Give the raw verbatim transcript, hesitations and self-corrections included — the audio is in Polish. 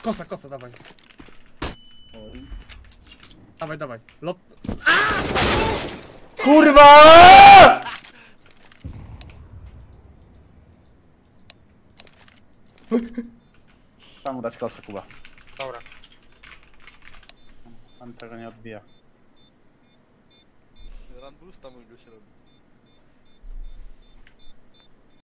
Kosa, kosa, dawaj. Dawaj, dawaj. Lot. Kurwa! Tam mu dać kosę, Kuba. Dobra. On tego nie odbija. Run boosta mógł się robić.